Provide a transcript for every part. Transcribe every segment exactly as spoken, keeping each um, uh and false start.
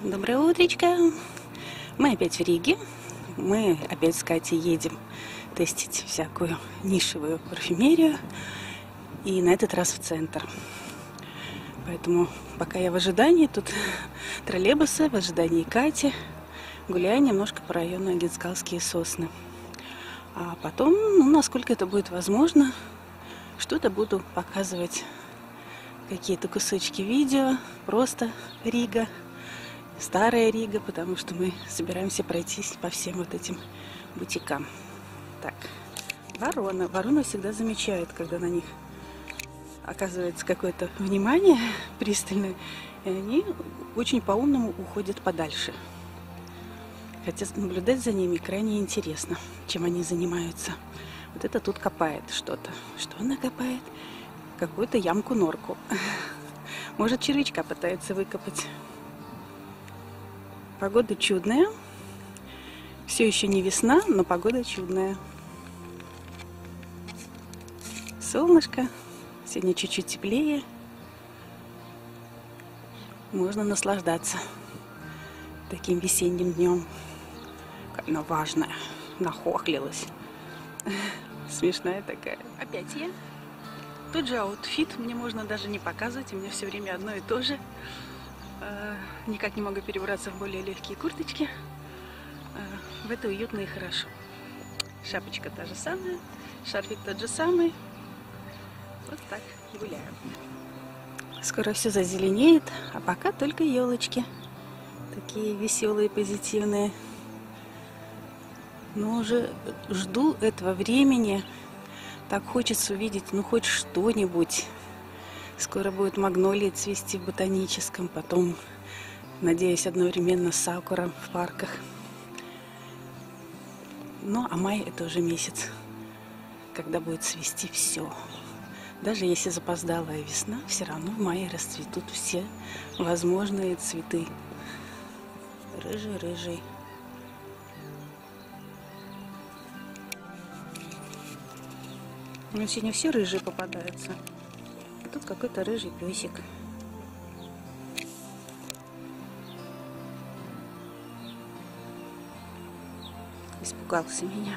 Доброе утречко. Мы опять в Риге. Мы опять с Катей едем тестить всякую нишевую парфюмерию. И на этот раз в центр. Поэтому пока я в ожидании, тут троллейбусы, в ожидании Кати, гуляю немножко по району Агенскалские сосны. А потом, ну, насколько это будет возможно, что-то буду показывать, какие-то кусочки видео, просто Рига, старая Рига, потому что мы собираемся пройтись по всем вот этим бутикам. Так, вороны. Вороны всегда замечают, когда на них оказывается какое-то внимание пристальное, и они очень по-умному уходят подальше. Хотя наблюдать за ними крайне интересно, чем они занимаются. Вот это тут копает что-то. Что она копает? Какую-то ямку-норку. Может, червячка пытается выкопать. Погода чудная. Все еще не весна, но погода чудная. Солнышко. Сегодня чуть-чуть теплее. Можно наслаждаться таким весенним днем. Она важная, нахохлилась. Смешная такая. Опять я. Тот же аутфит, мне можно даже не показывать, у меня все время одно и то же. Э, никак не могу перебраться в более легкие курточки. Э, в это уютно и хорошо. Шапочка та же самая, шарфик тот же самый. Вот так гуляю. Скоро все зазеленеет, а пока только елочки. Такие веселые, позитивные. Но уже жду этого времени. Так хочется увидеть, ну, хоть что-нибудь. Скоро будет магнолии цвести в ботаническом. Потом, надеюсь, одновременно сакура в парках. Ну, а май — это уже месяц, когда будет цвести все. Даже если запоздалая весна, все равно в мае расцветут все возможные цветы. Рыжий-рыжий. Ну, сегодня все рыжие попадаются. А тут какой-то рыжий песик. Испугался меня.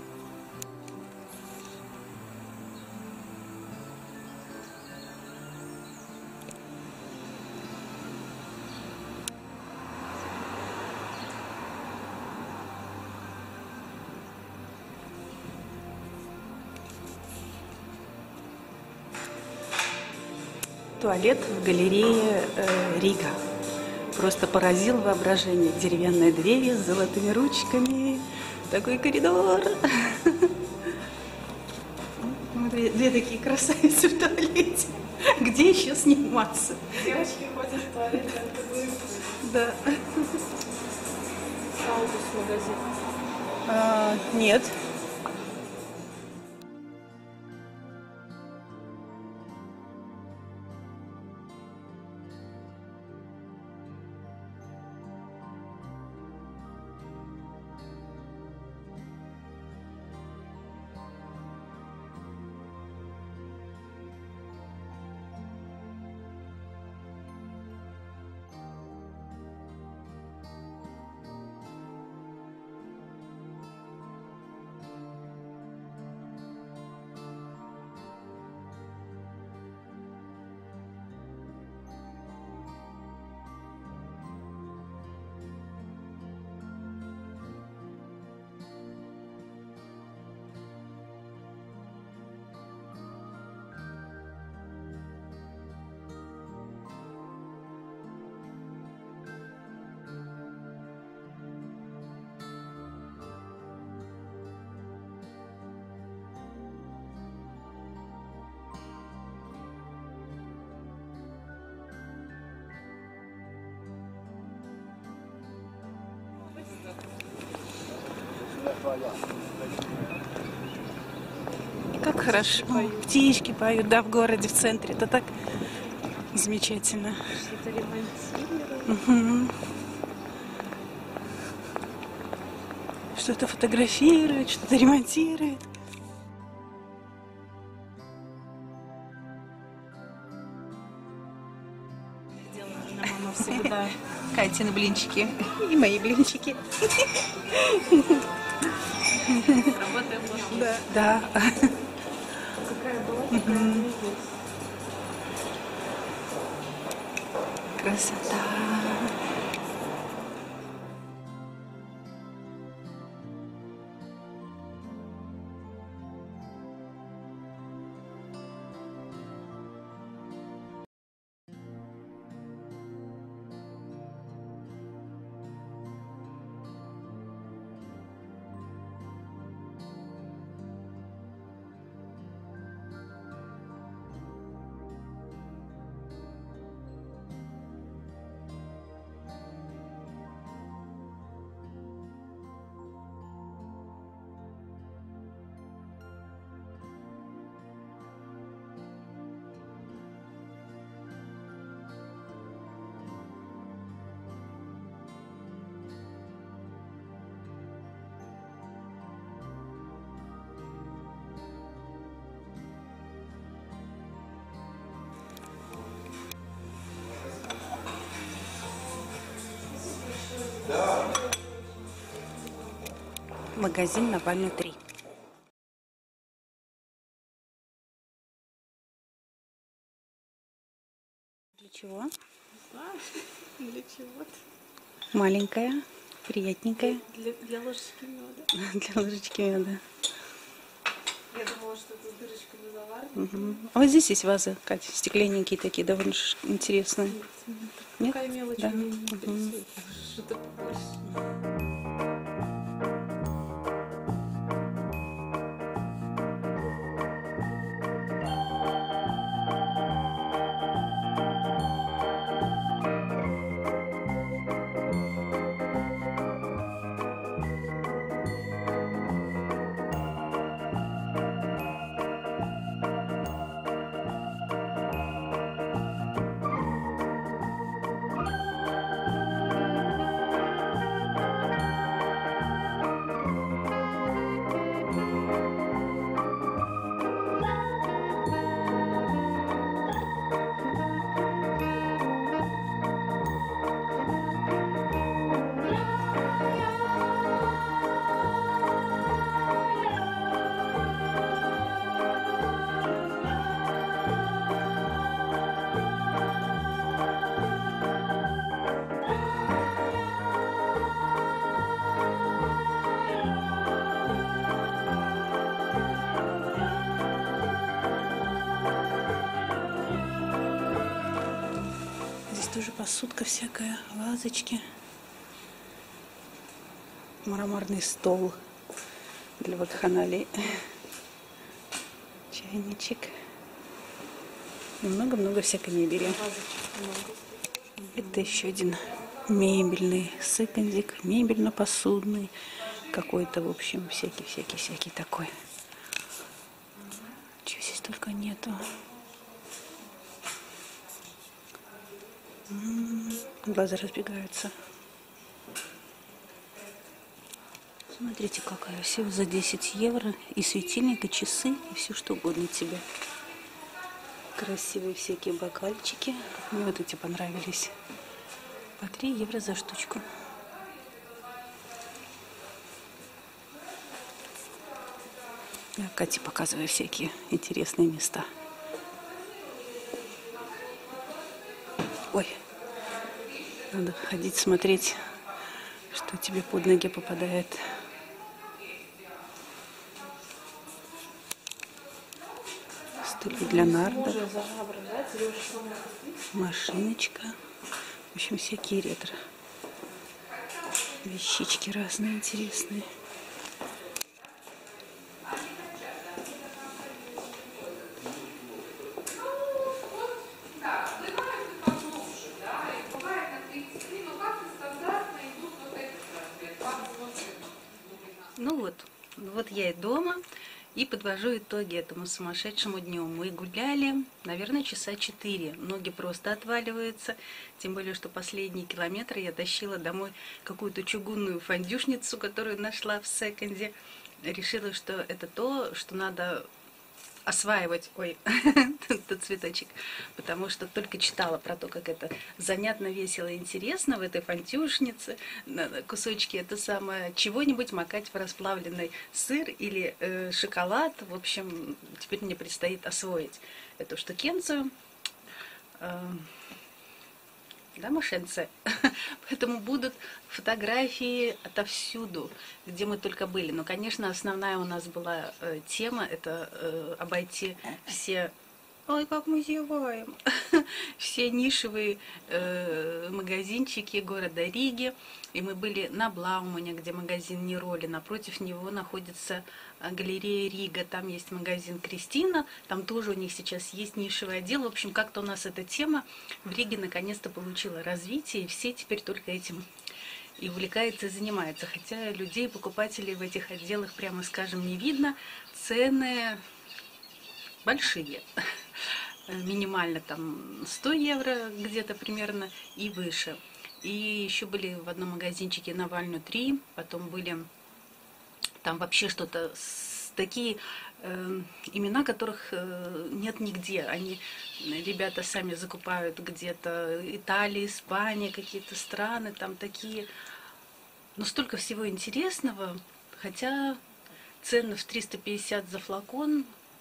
Туалет в галерее э, Рига. Просто поразил воображение. Деревянные двери с золотыми ручками. Такой коридор. Две, две такие красавицы в туалете. Где еще сниматься? Девочки ходят в туалет, это будет. Да. Саудус магазин. А, нет. Как хорошо. Птички поют, да, в городе, в центре. Это так замечательно. Что-то ремонтируют. Угу. Что-то фотографируют, что-то ремонтируют. всегда. Катины блинчики и мои блинчики. Работаем в Да. Да. Какая была, такая она есть. Красота. Магазин на Пальме три. Для чего? Знаю, для чего-то. Маленькая, приятненькая. Для, для ложечки меда. Для ложечки меда. Я думала, что это с дырочками заварено. Угу. А вот здесь есть вазы, Катя, стекленненькие такие, довольно интересные. Нет? Такая мелочь Да. меня не Угу. интересует. Что-то побольше. Тоже посудка всякая, вазочки, мраморный стол для вакханалий, чайничек и много-много всякой мебели. Это еще один мебельный секондик, мебельно-посудный какой-то, в общем, всякий-всякий-всякий такой. Чего здесь только нету. Глаза разбегаются. Смотрите, какая. Всего за десять евро. И светильник, и часы, и все что угодно тебе. Красивые всякие бокальчики. Мне вот эти понравились. По три евро за штучку. Я Кате показываю всякие интересные места. Ой, надо ходить смотреть, что тебе под ноги попадает. Стулья для нардов. Машиночка. В общем, всякие ретро. Вещички разные интересные. Ну вот, вот я и дома, и подвожу итоги этому сумасшедшему дню. Мы гуляли, наверное, часа четыре. Ноги просто отваливаются, тем более, что последние километры я тащила домой какую-то чугунную фондюшницу, которую нашла в секонде. Решила, что это то, что надо осваивать, ой, этот цветочек, потому что только читала про то, как это занятно, весело и интересно в этой фантюшнице, кусочки это самое, чего-нибудь макать в расплавленный сыр или э, шоколад. В общем, теперь мне предстоит освоить эту штукенцию. Э, да, мошенцы. Поэтому будут фотографии отовсюду, где мы только были. Но, конечно, основная у нас была э, тема, это э, обойти все... Ой, как мы зеваем! Все нишевые э, магазинчики города Риги. И мы были на Блаумане, где магазин Нероли. Напротив него находится галерея Рига. Там есть магазин Кристина. Там тоже у них сейчас есть нишевый отдел. В общем, как-то у нас эта тема в Риге наконец-то получила развитие. И все теперь только этим и увлекаются, и занимаются. Хотя людей, покупателей в этих отделах, прямо скажем, не видно. Цены большие. Минимально там сто евро где-то примерно и выше. И еще были в одном магазинчике Навальну три, потом были там вообще что-то, такие э, имена, которых э, нет нигде. Они, ребята, сами закупают где-то Италия, Испания, какие-то страны, там такие. Но столько всего интересного, хотя цены в триста пятьдесят за флакон.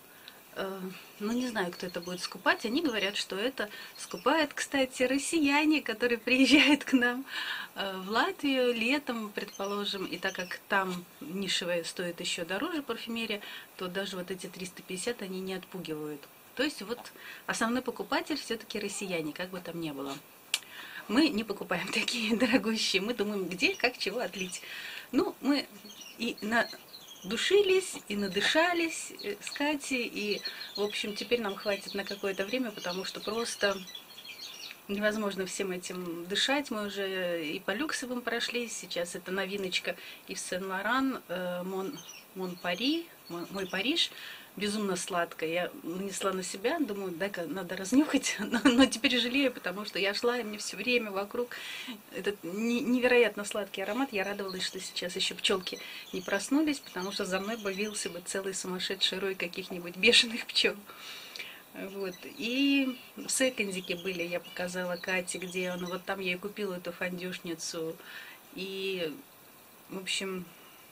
Ну, не знаю, кто это будет скупать. Они говорят, что это скупают, кстати, россияне, которые приезжают к нам в Латвию летом, предположим. И так как там нишевая стоит еще дороже парфюмерия, то даже вот эти триста пятьдесят они не отпугивают. То есть вот основной покупатель все-таки россияне, как бы там ни было. Мы не покупаем такие дорогущие. Мы думаем, где, как, чего отлить. Ну, мы и на... душились и надышались с Катей, и, в общем, теперь нам хватит на какое-то время, потому что просто невозможно всем этим дышать. Мы уже и по люксовым прошлись, сейчас это новиночка и в Сен-Лоран, э, Мон, Мон Пари, мой Париж, безумно сладкая. Я нанесла на себя, думаю, дай-ка надо разнюхать, но, но теперь жалею, потому что я шла, и мне все время вокруг этот невероятно сладкий аромат. Я радовалась, что сейчас еще пчелки не проснулись, потому что за мной бавился бы целый сумасшедший рой каких-нибудь бешеных пчел. Вот. И в секондике были, я показала Кате, где он, вот там я и купила эту фондюшницу. И, в общем,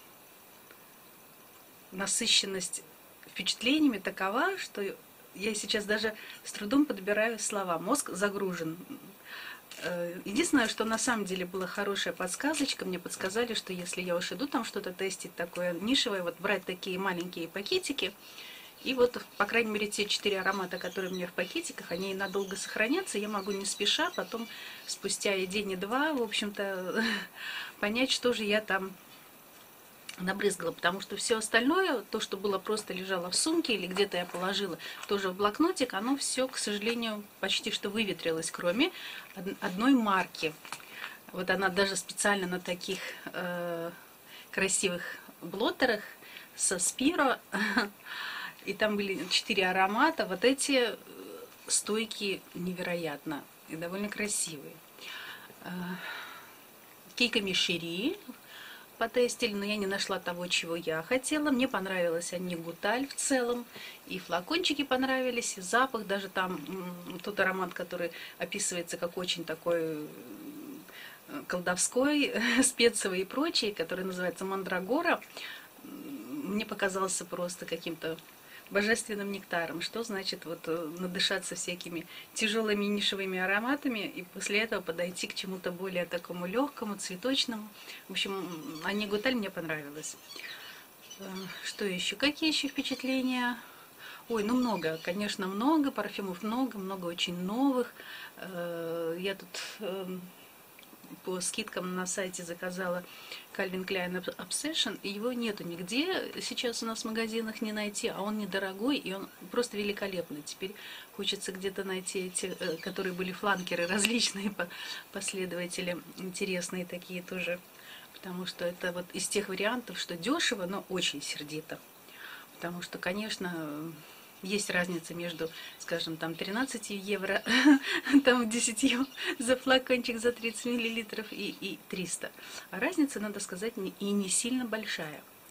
насыщенность впечатлениями такова, что я сейчас даже с трудом подбираю слова. Мозг загружен. Единственное, что на самом деле была хорошая подсказочка, мне подсказали, что если я уж иду там что-то тестить такое нишевое, вот брать такие маленькие пакетики, и вот, по крайней мере, те четыре аромата, которые у меня в пакетиках, они надолго сохранятся, я могу не спеша, потом спустя и день, и два, в общем-то, понять, что же я там набрызгала, потому что все остальное, то, что было просто лежало в сумке или где-то я положила тоже в блокнотик, оно все, к сожалению, почти что выветрилось, кроме одной марки. Вот она даже специально на таких э, красивых блоттерах со Спиро, и там были четыре аромата, вот эти стойки невероятно и довольно красивые. Кейко Мишери потестили, но я не нашла того, чего я хотела. Мне понравилась Анни Гуталь в целом, и флакончики понравились, и запах, даже там тот аромат, который описывается как очень такой колдовской, спецовый и прочий, который называется Мандрагора, мне показался просто каким-то божественным нектаром. Что значит вот надышаться всякими тяжелыми нишевыми ароматами и после этого подойти к чему-то более такому легкому, цветочному. В общем, Анни Гуталь мне понравилась. Что еще? Какие еще впечатления? Ой, ну много, конечно, много, парфюмов много, много очень новых. Я тут по скидкам на сайте заказала Calvin Klein Obsession, и его нету нигде сейчас у нас в магазинах не найти, а он недорогой, и он просто великолепный. Теперь хочется где-то найти эти, которые были фланкеры, различные последователи, интересные такие тоже, потому что это вот из тех вариантов, что дешево, но очень сердито. Потому что, конечно, есть разница между, скажем, там тринадцатью евро, там десятью за флакончик за тридцать миллилитров и, и триста. А разница, надо сказать, не, и не сильно большая.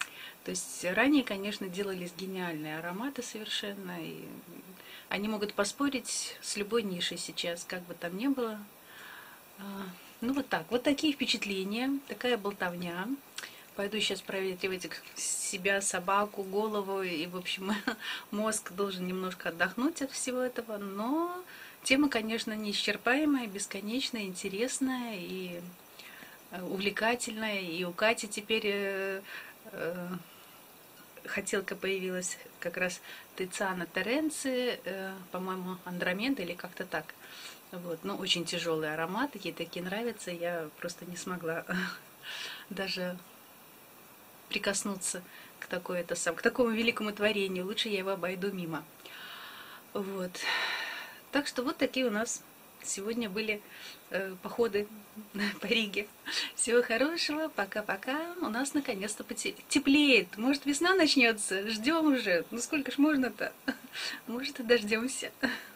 То есть ранее, конечно, делались гениальные ароматы совершенно, и они могут поспорить с любой нишей сейчас, как бы там ни было. Ну вот так, вот такие впечатления, такая болтовня. Пойду сейчас проветривать себя, собаку, голову, и, в общем, мозг должен немножко отдохнуть от всего этого, но тема, конечно, неисчерпаемая, бесконечная, интересная и увлекательная, и у Кати теперь э, э, хотелка появилась как раз Тициана Теренци, э, по-моему, Андромеда или как-то так. Вот, ну, очень тяжелый аромат, ей такие нравятся, я просто не смогла даже прикоснуться к, такой, это сам, к такому великому творению, лучше я его обойду мимо. Вот. Так что вот такие у нас сегодня были э, походы по Риге. Всего хорошего, пока-пока. У нас наконец-то потеплеет. Может, весна начнется? Ждем уже. Ну сколько ж можно-то? Может, и дождемся.